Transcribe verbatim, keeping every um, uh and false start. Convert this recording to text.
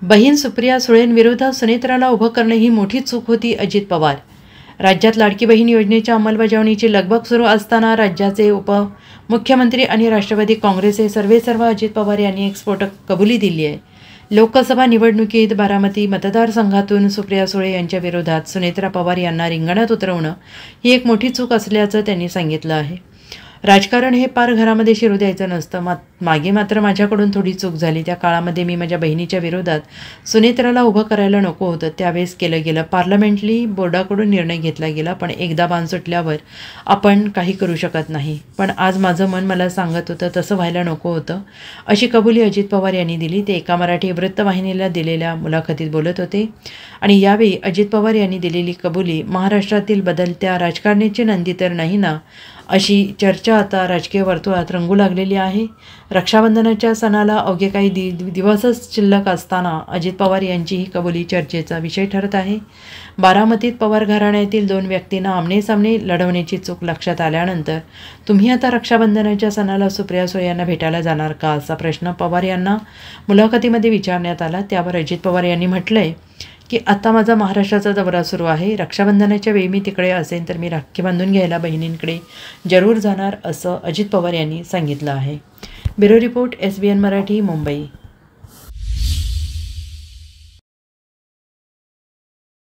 बहीण सुप्रिया सुळेंविरोधात सुनेत्राला उभं करणं ही मोठी चूक होती, अजित पवार. राज्यात लाडकी बहीण योजनेच्या अंमलबजावणीची लगबग सुरू असताना राज्याचे उपमुख्यमंत्री आणि राष्ट्रवादी काँग्रेसचे सर्वेसर्वा अजित पवार यांनी एक स्फोटक कबुली दिली आहे. लोकसभा निवडणुकीत बारामती मतदारसंघातून सुप्रिया सुळे यांच्या विरोधात सुनेत्रा पवार यांना रिंगणात उतरवणं ही एक मोठी चूक असल्याचं त्यांनी सांगितलं आहे. राजकारण हे पार घरामध्ये शिरू द्यायचं नसतं. मा मागे मात्र माझ्याकडून थोडी चूक झाली. त्या काळामध्ये मी माझ्या बहिणीच्या विरोधात सुनेत्राला उभं करायला नको होतं. त्यावेळेस केलं गेलं. पार्लमेंटली बोर्डाकडून निर्णय घेतला गेला, पण एकदा बाण सुटल्यावर आपण काही करू शकत नाही. पण आज माझं मन मला सांगत होतं तसं व्हायला नको होतं, अशी कबुली अजित पवार यांनी दिली. ते एका मराठी वृत्तवाहिनीला दिलेल्या मुलाखतीत बोलत होते. आणि यावेळी अजित पवार यांनी दिलेली कबुली महाराष्ट्रातील बदलत्या राजकारणाची नंदी तर नाही ना, अशी चर्चा आता राजकीय वर्तुळात रंगू लागलेली आहे. रक्षाबंधनाच्या सणाला अवघे काही दि दिवसच शिल्लक असताना अजित पवार यांची ही कबुली चर्चेचा विषय ठरत आहे. बारामतीत पवार घराण्यातील दोन व्यक्तींना आमनेसामने लढवण्याची चूक लक्षात आल्यानंतर तुम्ही आता रक्षाबंधनाच्या सणाला सुप्रिया सुळे यांना भेटायला जाणार का, असा प्रश्न पवार यांना मुलाखतीमध्ये विचारण्यात आला. त्यावर अजित पवार यांनी म्हटलंय की आता माझा महाराष्ट्राचा दौरा सुरू आहे. रक्षाबंधनाच्या वेळी मी तिकडे असेन तर मी राखी बांधून घ्यायला बहिणींकडे जरूर जाणार, असं अजित पवार यांनी सांगितलं आहे. Bureau report, S B N Marathi, Mumbai.